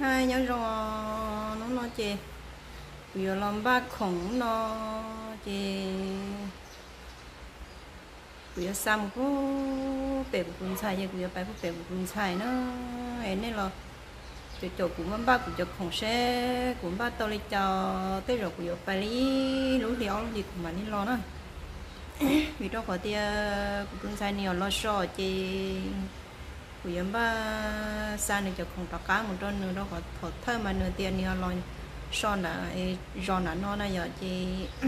hai nhớ rồi nó chè bây giờ làm ba khổng nó chè bây giờ xăm có bể của con trai giờ bây giờ phải có bể của con trai nó em nên là chỗ của mình ba của chỗ khổng xe của ba tao đi cho tới rồi của giờ phải đi lúa liao gì của mình đi lo nữa vì đó có tia của con trai nhiều lo sợ chè của giờ ba sang này cho khổng tao cá một đôi nữa đó có thổi thơm mà nửa tiền nhiều lo son là giòn là nó giờ chị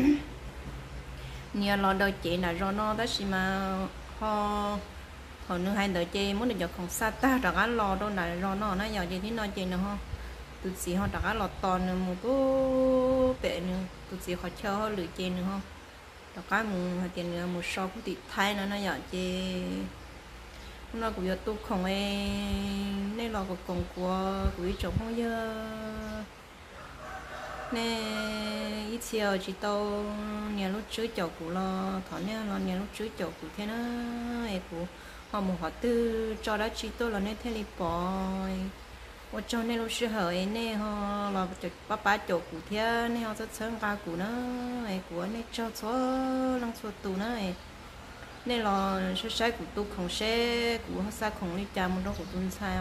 nhiều lo đâu chị là giòn nó đó xí mà họ họ nữa hai đứa chị muốn được giờ không xa ta đặt ăn lo đâu là giòn nó giờ chị thấy nó chị nữa không tụi chị họ đặt ăn lọt toàn nữa một cái bể nữa tụi chị họ chơi họ lựa chị nữa không đặt cái một tiền nữa một số cũng tịt thay nó giờ chị nó cũng giờ tu không em nên lo còn của chồng không giờ nè ít chiều chỉ tao nhà lúc trước chậu cũ lo thọ nè lo nhà lúc trước chậu cũ thế nó ấy cũ họ một họ tư cho đó chỉ tôi là nên thế li bòi và cho nên lúc trước họ ấy nè họ là ba chậu cũ thế nè họ rất sớm ca cũ nó ấy cũ nè cho số lăng số tù nó ấy nên là số sai của tôi không xe của họ sai không đi chạm một đó của tôi sai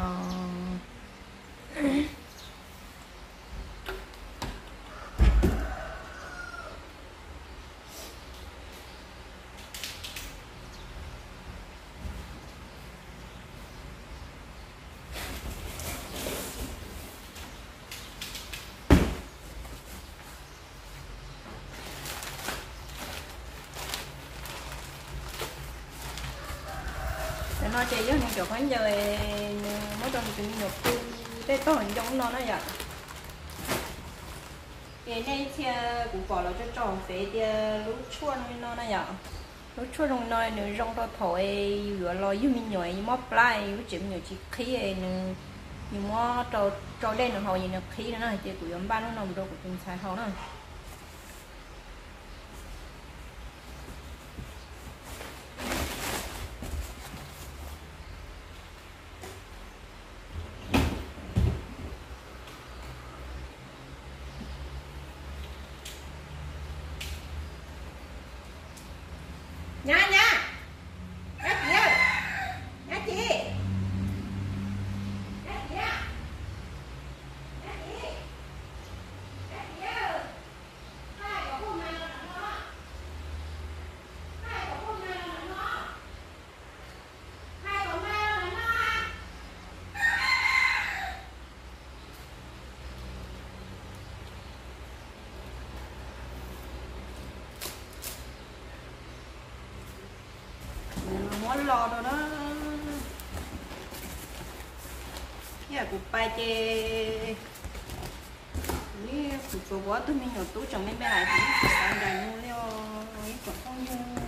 nó chơi với những chỗ khoáng giờ mỗi tuần chúng nhục cái tôi hình giống nó vậy cái này thì cũng bỏ là cho tròn phế thì lúa chua nó vậy lúa chua trong nó nữa rong to thổi vừa lo với mình nhồi móp lại với chuyện nhiều chỉ khí nữa nhưng mà trâu đen nữa hồi gì nữa khí nữa này chơi của nhóm ba nó nằm đâu của chúng sai không nữa nha nha nha chị món lò rồi đó nhà của ba chê ní của cô quá tôi mình nhỏ tú chồng mấy bé lại thì sáng đàn mua leo ấy còn không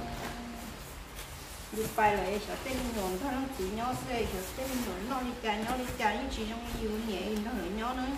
đi bay lại sợ tên nhọn thôi nó chỉ nhỏ xe sợ tên nhọn nó đi chả những chị trong nhiều nhẹ nó lại nhỏ nữa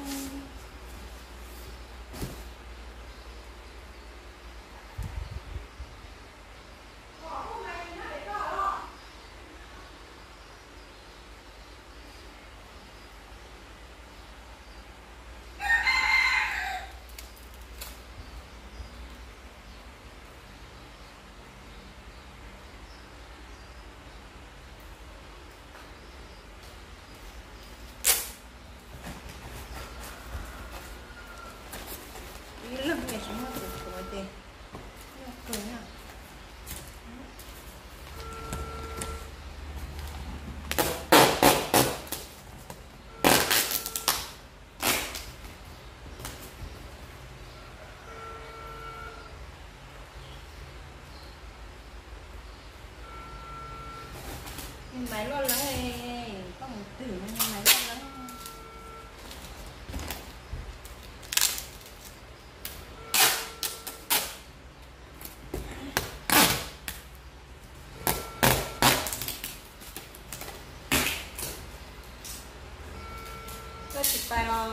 lắm nghe chúng nó của tôi cười nha mày lo lắng có một từ nhưng mày lo lắng chỉ phải là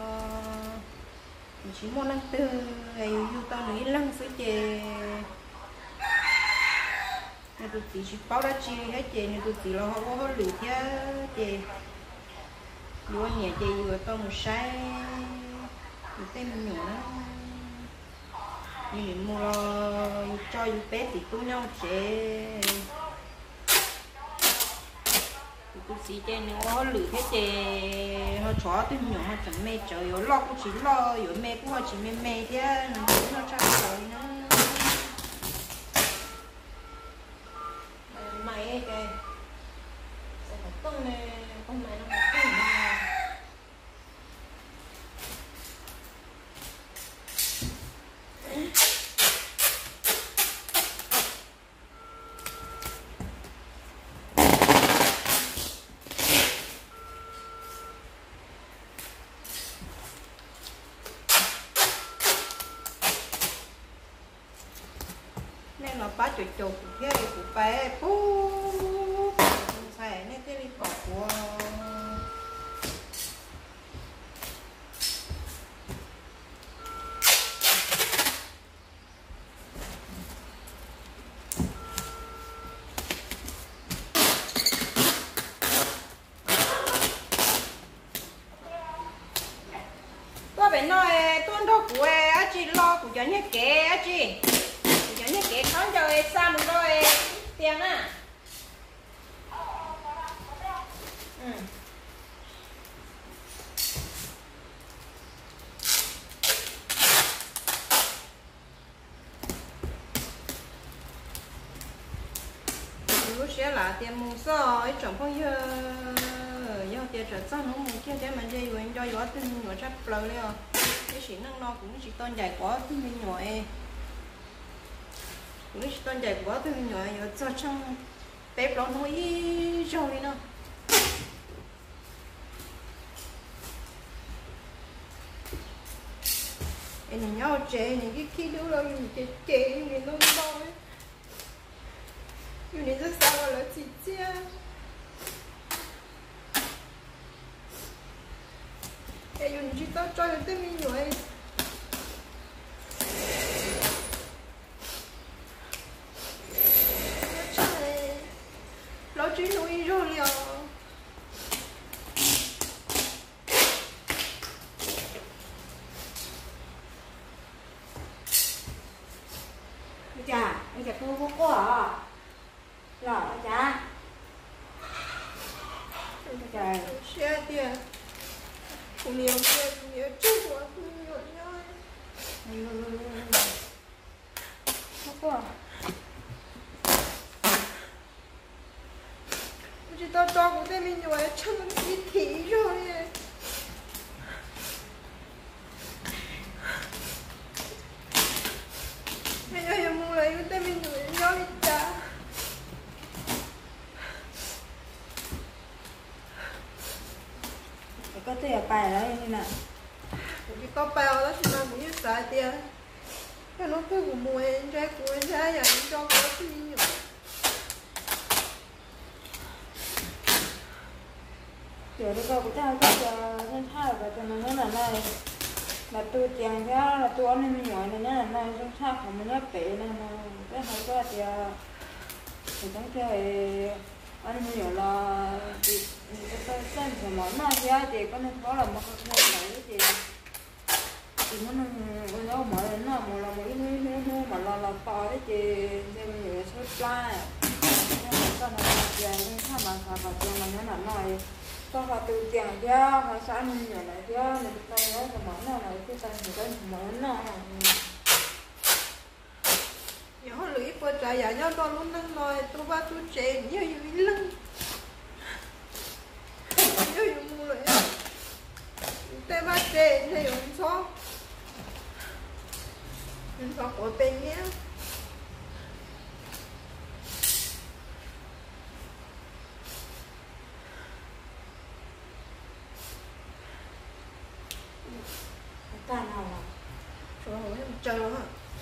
chỉ muốn năng từ ngày yêu tao nghĩ lăng sẽ chè nên tụi chị chỉ bao đã chi hết chè nên tụi chị là họ có lửa thế chè vừa nhẹ chị vừa to một sai vừa tên mình nhỏ đó nhưng mua cho bé thì cũng nhau chế tôi chỉ chơi nữa lử thế chơi họ chó tôi nhỏ họ chẳng mê trời rồi lo cũng chỉ lo rồi mê cũng họ chỉ mê thế nó chắc rồi nữa mày cái sẽ phải tung này con mày nó phải tung này nên là bá chuột chuột cái của bé bú xài nên cái đi bỏ của tôi phải nói tôi đâu của á chị lo của cho nhé kệ á chị những cái con chơi sao một đôi tiền à lúc sẽ là tiền mua so chồng không nhớ do tiền trở sang nó mua kia để mình đi quên cho gió tin nhỏ chắc lâu đấy à cái gì năng nó cũng chỉ tôn dài quá tin mình nhỏ cũng chỉ tôn dài quá tin mình nhỏ rồi cho trong bếp nó nói rồi nó em nhau chế những cái khi đó là những cái chế những cái nông nói những cái rất sao là chị chia em dùng chỉ tao cho những cái mình nhỏ nó chỉ nuôi rồi liền chà, anh chả cô có à? Rồi, chà. Chà. Xe tiền. Cũng nhiều tiền, nhiều chút quá, nhiều nhoi. Không có. Chỉ tao cho của tên mình nhoi, chắc nó ít thí rồi. Bây giờ mua lại cái tên mình nhoi đi cha. Có tiền bài đó như nào? Chỉ có bao đó thì nó cũng như xài tiền. Cái nó cứ của mua em trai của em trai giờ em cho có cái gì nhỉ? Kiểu đi câu của tao chắc là thân thao và cho nó là này là tôi tiền thế là tôi ăn mình nhỏ này là này trong thao của mình nó bể này mà cái hai cái thì trong cái anh mình nhỏ là thì cái xem của món nào thì có nên có là một cái này thì nó mở nó một là mỗi nó mà là to đấy chị nên mình số pla nên là con nó giờ nên sao mà phải tiền mà nó là nói con phải từ tiền ra mà sao mình nhỏ này ra mình tay nó mà món nào này cái tay thì cái món nào nhỏ lưỡi bơ trái giả nhau to luôn năng nói tôi ba tôi trẻ nhiều nhiều lưng nhiều nhiều mua lại tay ba trẻ thì không sao mình sao có tên nhé ta nào là rồi em chờ hả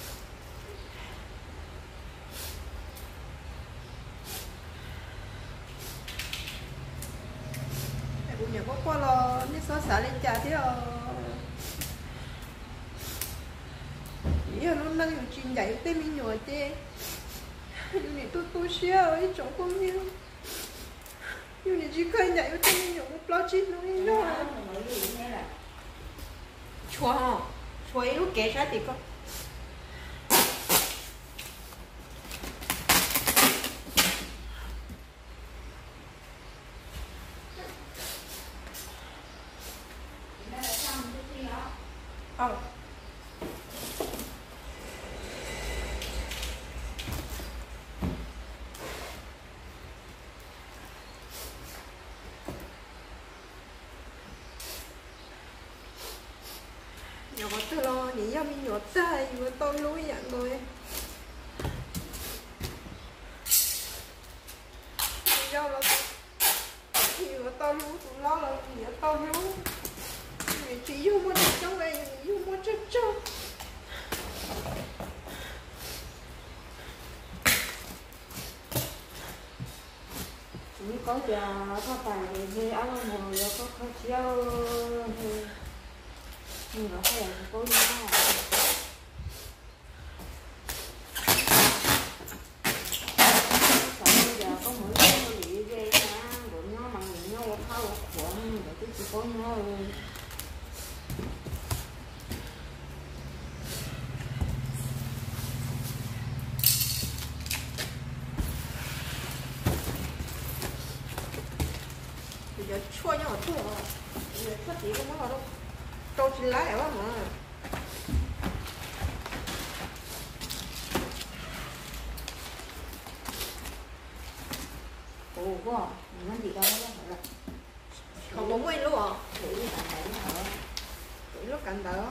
cũng nhớ có qua lo đi xóa xả lên trà thế ý là nó đang dùng chuyện dạy tên mình nhỏ chứ nhưng tôi share ở chỗ con nhiêu yêu như chỉ khơi nhảy với tên nhiều một lo chín nó đi nó chua hả chua lúc kể ra thì có nhỏ tôi lo nhỉ do mình nhỏ tay vừa tôi lúi nhận rồi do là thì vừa tôi lúi tụi lo là nhỉ tôi lúi chỉ yêu một chút trong đây yêu một chút trong có giờ có phải thì ăn ngồi có chiếu thì nhưng nó phải có nhau bây giờ có mỗi cái gì ghê nha rồi nó mà nhau khâu cuộn rồi cái chỉ có nhau giờ chua nhau chua giờ thoát gì cũng nó đâu trâu chín lá vậy mà ồ quá mình gì đâu đó không có nguyên luôn à để đi cạnh đấy hả lúc cạnh đó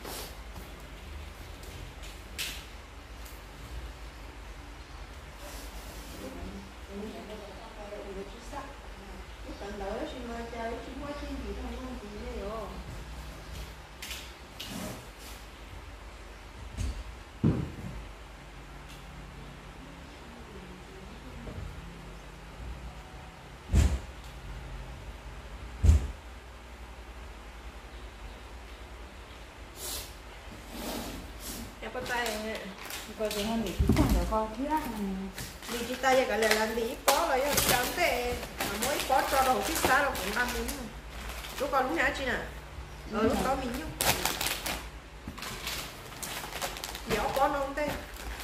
con tay coi thì hơn để chúng ta được con thứ đi chị tay cái là lý có là yêu chẳng thế mỗi có cho đầu thích xa là cũng 5 miếng lúc còn lúc nào chị nè lúc đó mình nhúc dẻo có nông thế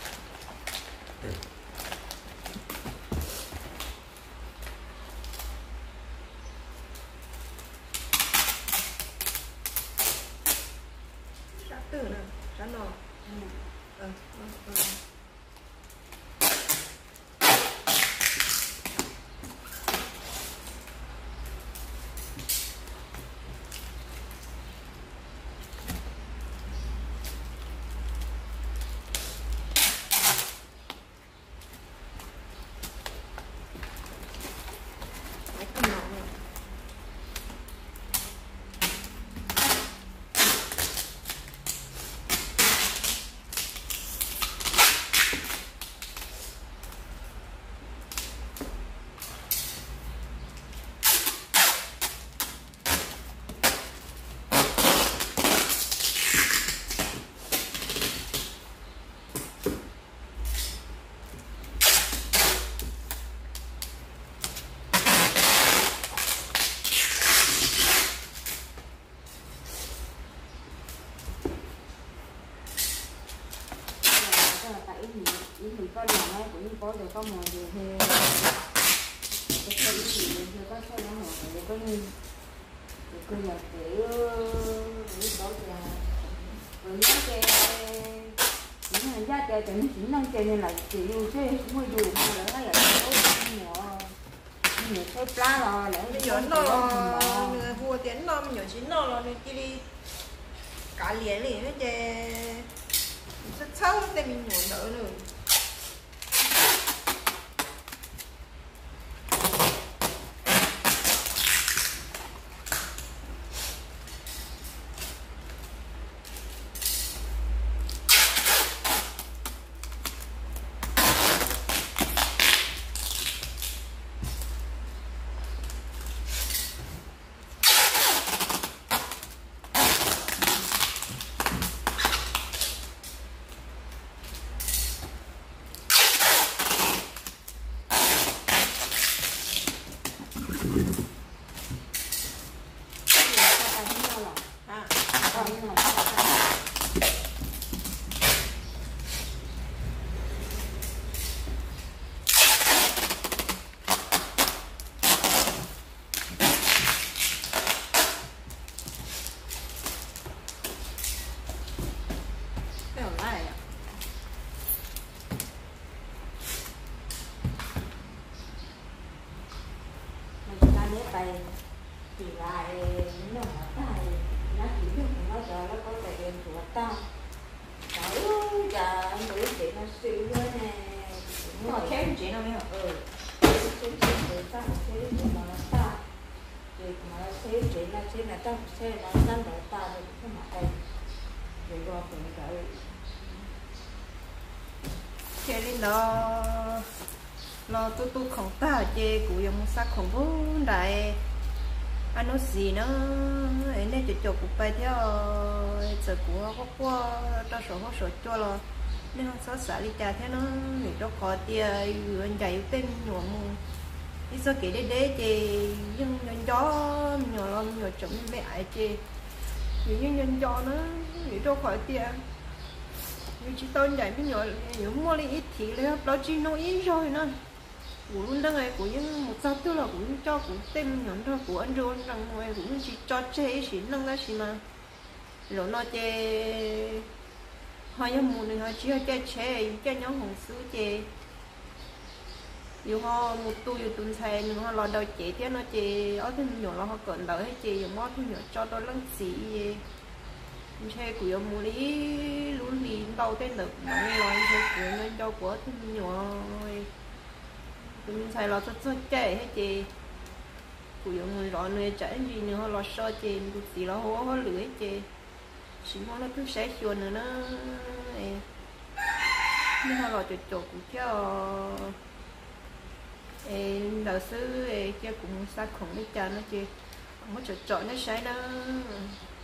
sát tử nè sát nọ có đường ấy cũng có được có mồi gì thì cái gì thì có số nó một để có như cứ giờ để có là rồi nhớ cái những người gia trẻ thì nó chỉ năng chơi nên là chỉ yêu chơi cũng hơi dù mà là nó là nhiều cái plá rồi để bây giờ nó vua tiến nó nhiều chín nó là đi đi cả liền liền nó chơi rất xấu để mình nhổn đỡ nữa thì lại nó mà tay nó chỉ biết nó giờ nó có thể điện của tao trời ơi trời người chị nó suy quá nè nó khéo chị đâu biết chị ta sẽ mà ta chị mà sẽ là tao sẽ là năm đầu ta được cái mặt đây rồi qua phần cái cái đi lo tu không ta chê cụ dùng sắc không vốn đại anh nói gì nữa anh nên cho cụ bay theo giờ của có qua ta số cho lo nên không sao xả đi trà thế nó thì đâu có tiền anh chạy tên nhuộm đi sao kể để chê nhưng gió nhỏ lắm nhỏ chấm mẹ chê nhưng gió nó thì đâu khỏi tiền như chỉ tôi chạy với nhỏ mua đi ít thì lấy đó chỉ nó ít rồi nữa của luôn đang ngày của những một sao tức là của cho của tem nhọn thôi của anh rồi rằng ngoài cũng chỉ cho chế chỉ nâng ra gì mà rồi nó chế hai nhóm một người chỉ chơi chế cho nhóm hồng sứ chế dù họ một tu dù tuần xe nhưng họ lo đầu chế thế nó chế ở thế nhỏ lo họ cận đầu hết chế dùng mót thế nhỏ cho tôi lăng xì chơi của ông mua đi luôn đi đâu thế được mà lo chơi của nó cho của thế nhỏ mình xài lò sốt chè hết chị của người lò người chảy gì nữa lò sôi chè của chị lò hố lưỡi chè chỉ mong nó cứ sẽ chuồn nữa nó nhưng mà lò chột của cho đầu sư cho cũng xa khổng đi chờ nó chị không có chột nó sai đó